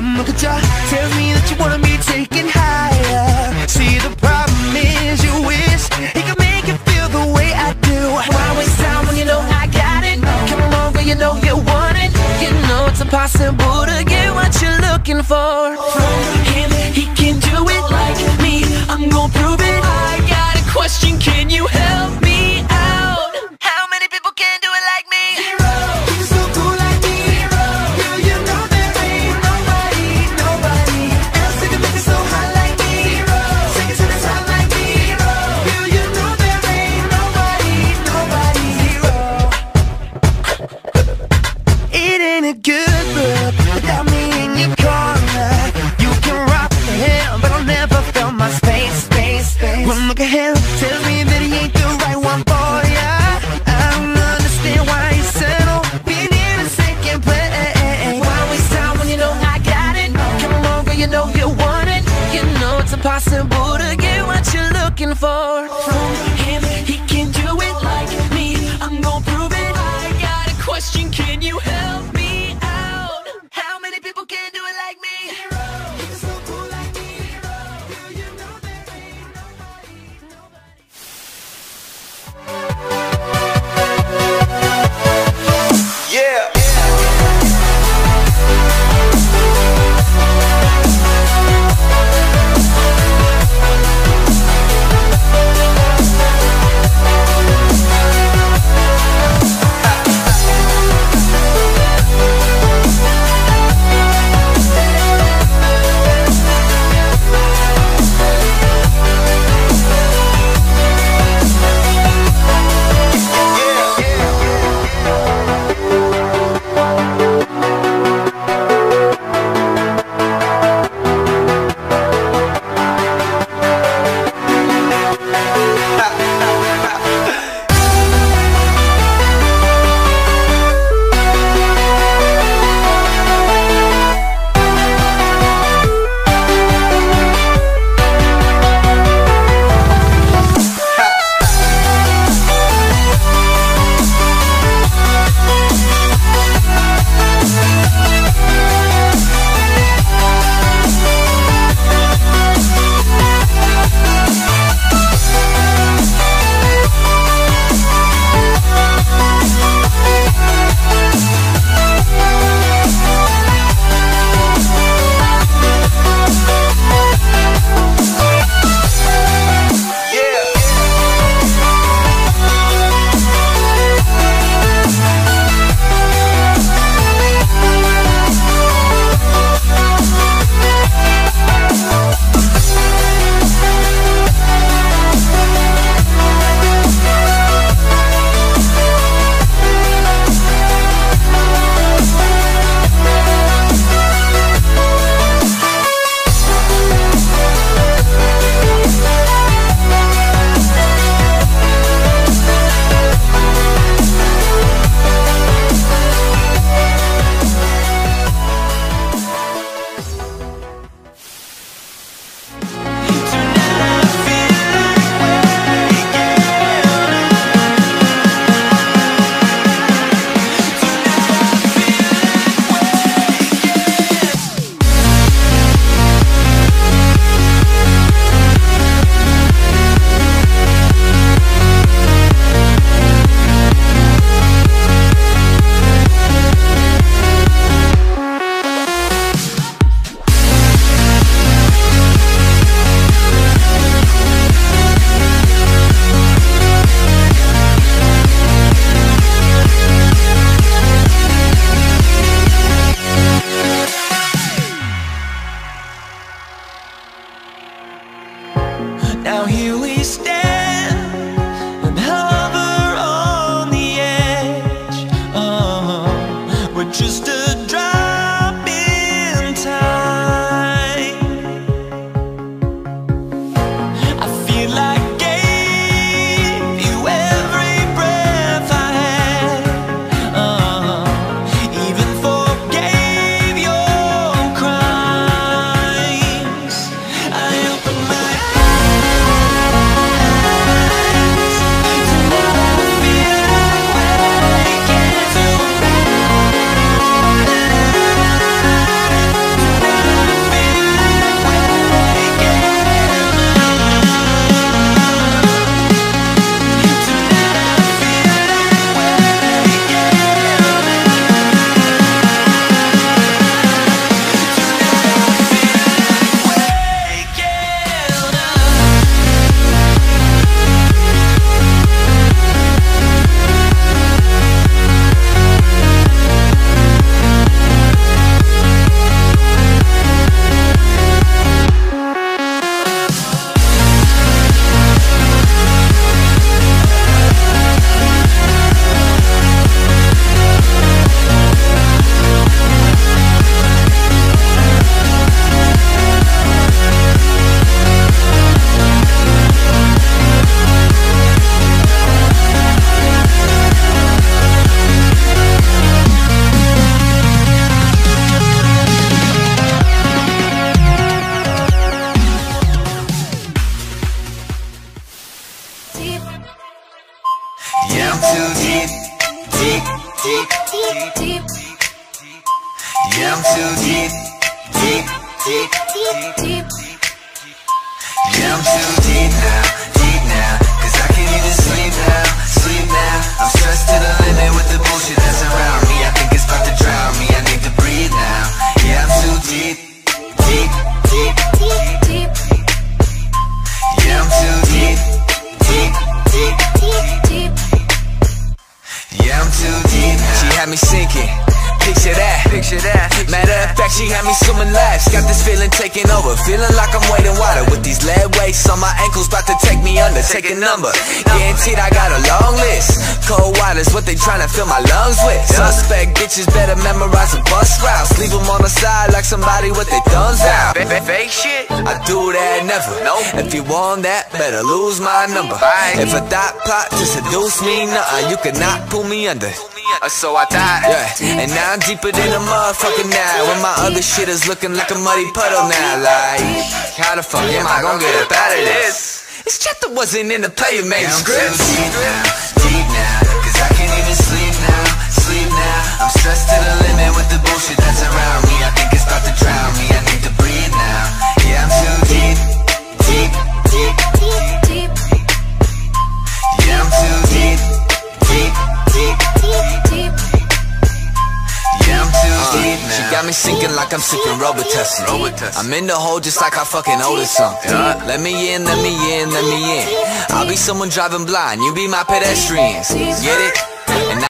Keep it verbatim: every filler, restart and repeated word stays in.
One look at ya tells me that you wanna be taken higher. See, the problem is you wish he could make you feel the way I do. Why waste time when you know I got it? Come along, girl, you know you want it. You know it's impossible to get what you're looking for from him. He can do it like me, I'm gonna prove it. I got a question, can you help me out? How many people can do it like me? Zero. You're so cool like me. Zero. Girl, you know there ain't nobody, nobody else who can make it so hot like me. Zero. Take it to the top like me. Zero. Girl, you know there ain't nobody, nobody. Zero. It ain't a good look without me in your corner. You can rock the hell, but I'll never feel my space, space, space. One look at him tells me that he ain't the right one for ya. I don't understand why you settle being in a second place. Why waste time when you know I got it? Come along, girl, you know you want it. You know it's impossible to get what you're looking for from him. He can do it like me, I'm gonna prove it. I got a question, can you help me out? How many people can do it like me? Zero. You're so cool like me. Zero. Girl, you know there ain't nobody, nobody. Yeah. she had me swimming laps. Got this feeling taking over, feeling like I'm wading water. With these lead weights on my ankles, about to take me under. Take a number, guaranteed I got a long list. Cold water's what they tryna fill my lungs with. Suspect bitches better memorize the bus routes. Leave them on the side like somebody with their thumbs out. Fake shit, I do that never. If you want that, better lose my number. If a thought plot to seduce me, nothing, you cannot pull me under. So I died, yeah. And now I'm deeper than a motherfucker now. When my other shit is looking like a muddy puddle now. Like, how the fuck am I gonna get up out of this? This chapter wasn't in the play, it made scripts. I'm too deep now, deep now, cause I can't even sleep now, sleep now. I'm stressed to the limit with the bullshit that's around me. I think it's about to drown me, I need to breathe now. Yeah, I'm too deep, deep, deep, deep, deep. Yeah, I'm too deep, deep, deep, deep, deep. Yeah, I'm too uh, deep now. She got me sinking like I'm sipping Robitussin. I'm in the hole just like I fucking owe her something. Let me in, let me in, let me in. I'll be someone driving blind, you be my pedestrians. Get it? And